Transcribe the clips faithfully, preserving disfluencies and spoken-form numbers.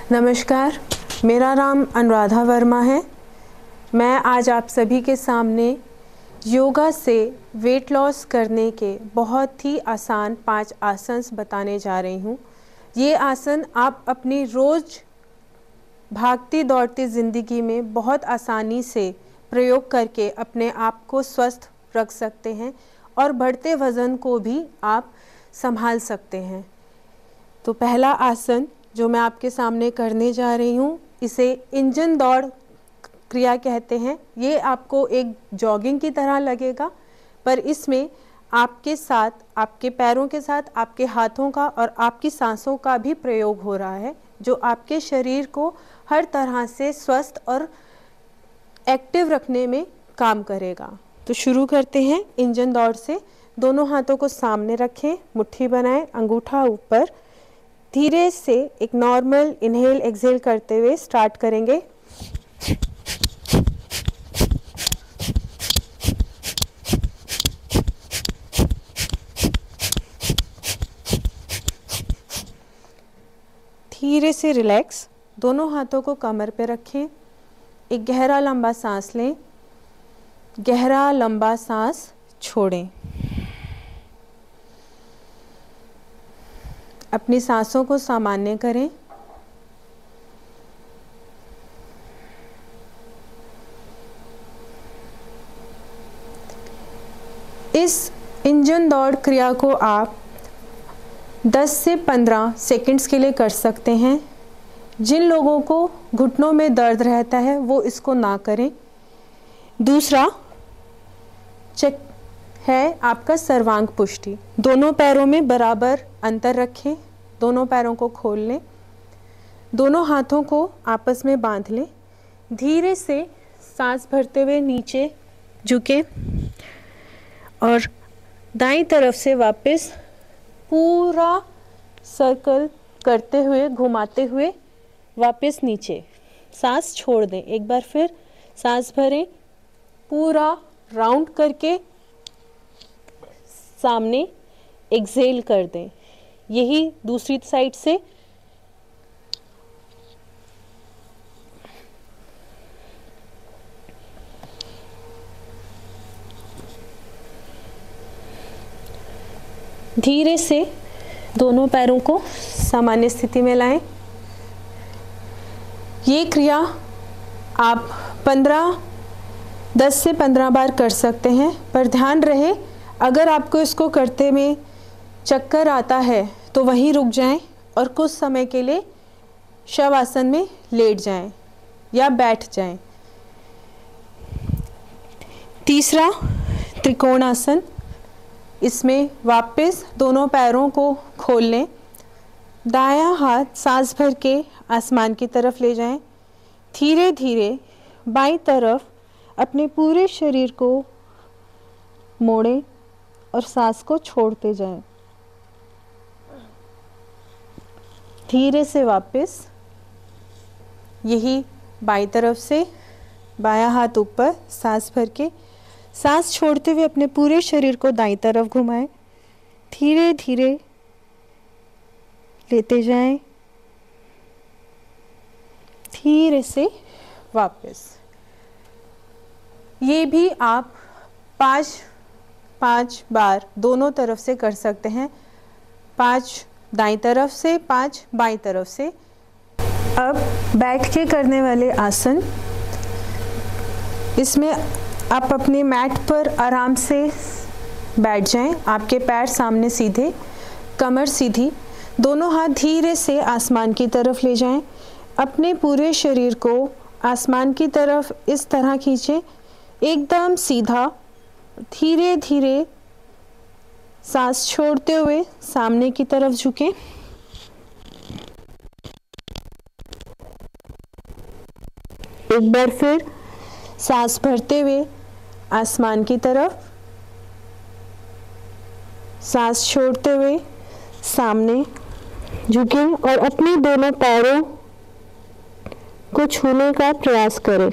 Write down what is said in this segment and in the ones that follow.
नमस्कार, मेरा नाम अनुराधा वर्मा है। मैं आज आप सभी के सामने योगा से वेट लॉस करने के बहुत ही आसान पांच आसन बताने जा रही हूँ। ये आसन आप अपनी रोज़ भागती दौड़ती ज़िंदगी में बहुत आसानी से प्रयोग करके अपने आप को स्वस्थ रख सकते हैं और बढ़ते वज़न को भी आप संभाल सकते हैं। तो पहला आसन जो मैं आपके सामने करने जा रही हूँ, इसे इंजन दौड़ क्रिया कहते हैं। ये आपको एक जॉगिंग की तरह लगेगा, पर इसमें आपके साथ, आपके पैरों के साथ आपके हाथों का और आपकी सांसों का भी प्रयोग हो रहा है, जो आपके शरीर को हर तरह से स्वस्थ और एक्टिव रखने में काम करेगा। तो शुरू करते हैं इंजन दौड़ से। दोनों हाथों को सामने रखें, मुट्ठी बनाएं, अंगूठा ऊपर। धीरे से एक नॉर्मल इनहेल एक्सहेल करते हुए स्टार्ट करेंगे। धीरे से रिलैक्स, दोनों हाथों को कमर पे रखें। एक गहरा लंबा सांस लें, गहरा लंबा सांस छोड़ें। अपनी सांसों को सामान्य करें। इस इंजन दौड़ क्रिया को आप दस से पंद्रह सेकंड्स के लिए कर सकते हैं। जिन लोगों को घुटनों में दर्द रहता है वो इसको ना करें। दूसरा चेक है आपका सर्वांग पुष्टि। दोनों पैरों में बराबर अंतर रखें, दोनों पैरों को खोल लें, दोनों हाथों को आपस में बांध लें। धीरे से सांस भरते हुए नीचे झुकें और दाईं तरफ से वापस पूरा सर्कल करते हुए, घुमाते हुए वापस नीचे। सांस छोड़ दें। एक बार फिर सांस भरें, पूरा राउंड करके सामने एक्सहेल कर दें। यही दूसरी साइड से। धीरे से दोनों पैरों को सामान्य स्थिति में लाएं। ये क्रिया आप पंद्रह दस से पंद्रह बार कर सकते हैं, पर ध्यान रहे अगर आपको इसको करते में चक्कर आता है तो वहीं रुक जाएं और कुछ समय के लिए शवासन में लेट जाएं या बैठ जाएं। तीसरा त्रिकोणासन। इसमें वापस दोनों पैरों को खोल लें, दायां हाथ सांस भर के आसमान की तरफ ले जाएं। धीरे धीरे बाईं तरफ अपने पूरे शरीर को मोड़ें और सांस को छोड़ते जाएं। धीरे से वापस यही बाईं तरफ से बायां हाथ ऊपर, सांस भर के सांस छोड़ते हुए अपने पूरे शरीर को दाईं तरफ घुमाएं। धीरे धीरे लेते जाएं। धीरे से वापस। ये भी आप पाँच पाँच बार दोनों तरफ से कर सकते हैं। पाँच दाईं तरफ से, पाँच बाईं तरफ से। अब बैठ के करने वाले आसन। इसमें आप अपने मैट पर आराम से बैठ जाएं। आपके पैर सामने सीधे, कमर सीधी, दोनों हाथ धीरे से आसमान की तरफ ले जाएं। अपने पूरे शरीर को आसमान की तरफ इस तरह खींचें, एकदम सीधा। धीरे धीरे सांस छोड़ते हुए सामने की तरफ झुकें। एक बार फिर सांस भरते हुए आसमान की तरफ, सांस छोड़ते हुए सामने झुकें और अपने दोनों पैरों को छूने का प्रयास करें।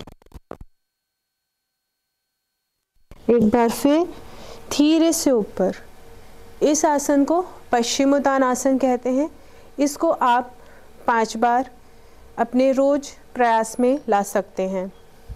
एक बार फिर धीरे से ऊपर। इस आसन को पश्चिमोत्तान आसन कहते हैं। इसको आप पांच बार अपने रोज प्रयास में ला सकते हैं।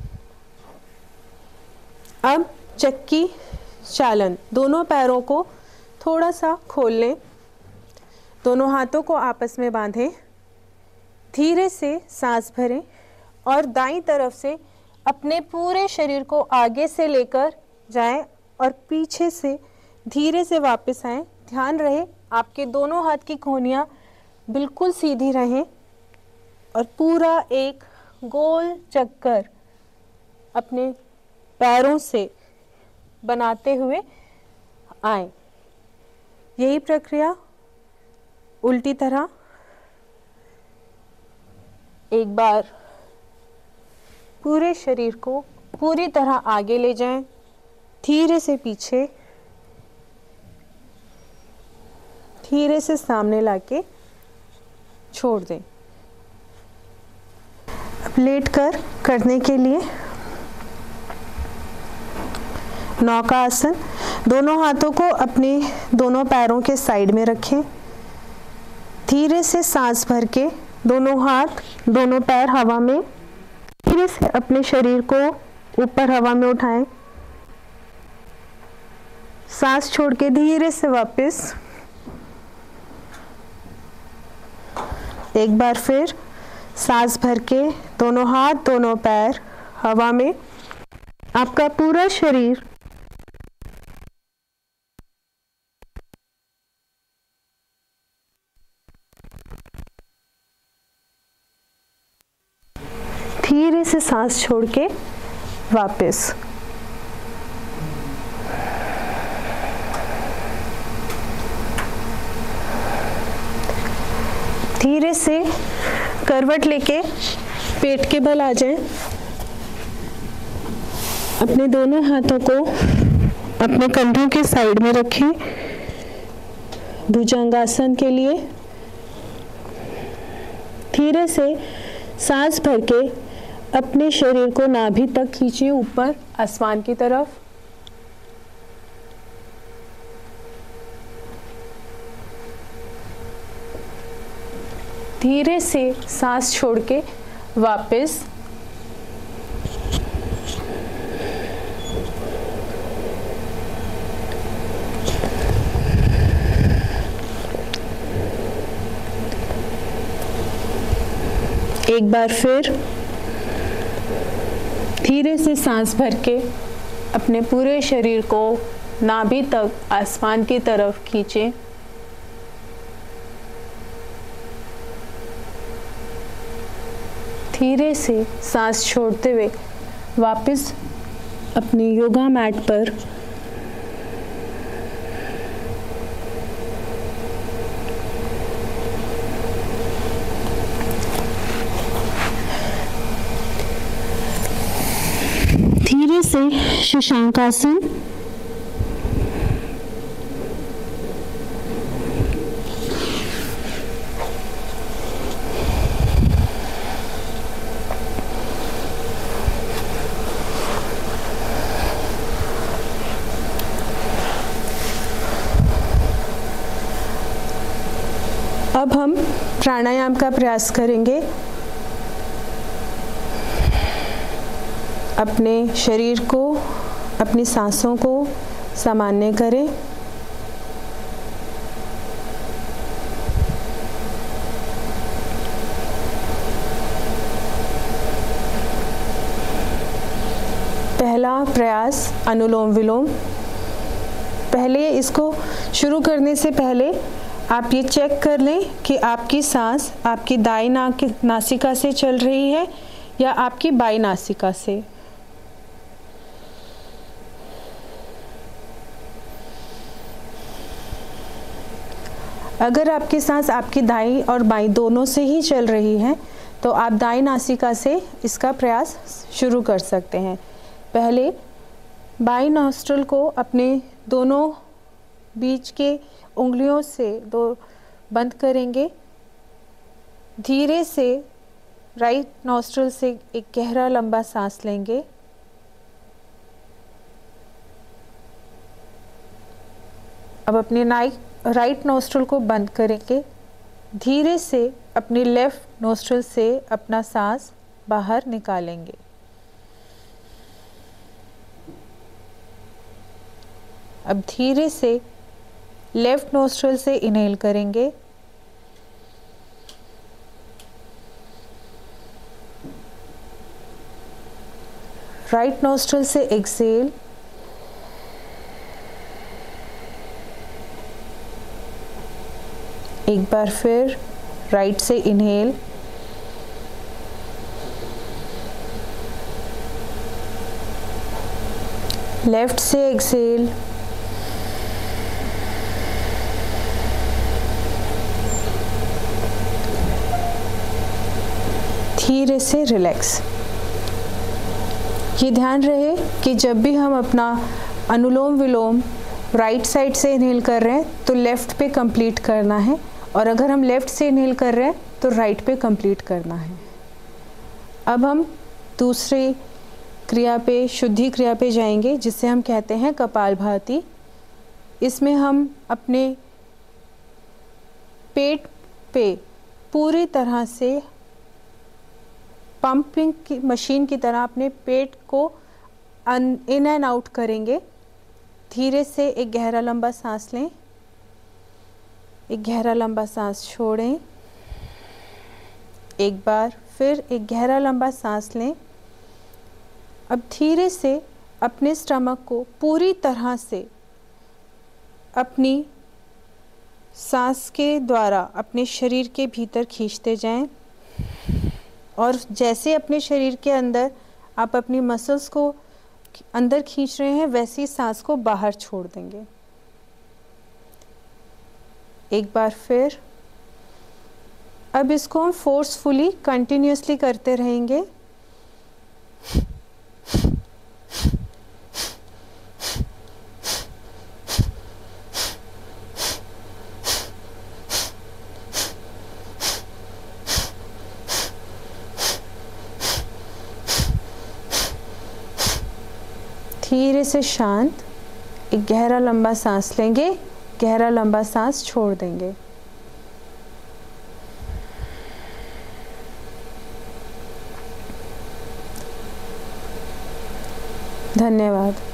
अब चक्की चालन, दोनों पैरों को थोड़ा सा खोल लें, दोनों हाथों को आपस में बांधें, धीरे से सांस भरें और दाईं तरफ से अपने पूरे शरीर को आगे से लेकर जाएं और पीछे से धीरे से वापस आएं। ध्यान रहे आपके दोनों हाथ की कोहनियाँ बिल्कुल सीधी रहें और पूरा एक गोल चक्कर अपने पैरों से बनाते हुए आए। यही प्रक्रिया उल्टी तरह एक बार पूरे शरीर को पूरी तरह आगे ले जाएं, धीरे से पीछे, धीरे से सामने लाके छोड़ दें। अब लेटकर करने के लिए नौका आसन, दोनों हाथों को अपने दोनों पैरों के साइड में रखें, धीरे से सांस भर के दोनों हाथ दोनों पैर हवा में, धीरे से अपने शरीर को ऊपर हवा में उठाएं, सांस छोड़ के धीरे से वापस, एक बार फिर सांस भर के दोनों हाथ दोनों पैर हवा में, आपका पूरा शरीर धीरे से सांस छोड़ के वापस। धीरे से करवट लेके पेट के बल आ जाएं। अपने दोनों हाथों को अपने कंधों के साइड में रखें भुजंगासन के लिए। धीरे से सांस भर के अपने शरीर को नाभि तक खींचिए ऊपर आसमान की तरफ। धीरे से सांस छोड़ के वापस। एक बार फिर धीरे से सांस भर के अपने पूरे शरीर को नाभि तक आसमान की तरफ खींचें। धीरे से सांस छोड़ते हुए वापस अपने योगा मैट पर धीरे से शशांकासन। अब हम प्राणायाम का प्रयास करेंगे। अपने शरीर को, अपनी सांसों को सामान्य करें। पहला प्रयास अनुलोम विलोम। पहले इसको शुरू करने से पहले आप ये चेक कर लें कि आपकी सांस आपकी दाईं नासिका से चल रही है या आपकी बाईं नासिका से। अगर आपकी सांस आपकी दाईं और बाईं दोनों से ही चल रही है तो आप दाईं नासिका से इसका प्रयास शुरू कर सकते हैं। पहले बाईं नॉस्ट्रल को अपने दोनों बीच के उंगलियों से दो बंद करेंगे। धीरे से राइट नॉस्ट्रल से एक गहरा लंबा सांस लेंगे। अब अपने नाइट राइट नॉस्ट्रल को बंद करेंगे। धीरे से अपनी लेफ़्ट नोस्ट्रल से अपना सांस बाहर निकालेंगे। अब धीरे से लेफ़्ट नोस्ट्रल से इनहेल करेंगे। राइट नोस्ट्रल से एक्सेल। एक बार फिर राइट से इनहेल। लेफ्ट से एक्सेल। धीरे से रिलैक्स। ये ध्यान रहे कि जब भी हम अपना अनुलोम विलोम राइट साइड से इनहेल कर रहे हैं तो लेफ़्ट पे कंप्लीट करना है, और अगर हम लेफ़्ट से इनहेल कर रहे हैं तो राइट पे कंप्लीट करना है। अब हम दूसरी क्रिया पे, शुद्धि क्रिया पे जाएंगे, जिसे हम कहते हैं कपालभाति। इसमें हम अपने पेट पे पूरी तरह से पंपिंग की मशीन की तरह अपने पेट को इन एंड आउट करेंगे। धीरे से एक गहरा लंबा सांस लें, एक गहरा लंबा सांस छोड़ें, एक बार फिर एक गहरा लंबा सांस लें। अब धीरे से अपने स्टमक को पूरी तरह से अपनी सांस के द्वारा अपने शरीर के भीतर खींचते जाएं, और जैसे अपने शरीर के अंदर आप अपनी मसल्स को अंदर खींच रहे हैं, वैसी सांस को बाहर छोड़ देंगे। एक बार फिर। अब इसको हम फोर्सफुली कंटिन्यूसली करते रहेंगे। धीरे से शांत एक गहरा लंबा सांस लेंगे, गहरा लंबा सांस छोड़ देंगे। धन्यवाद।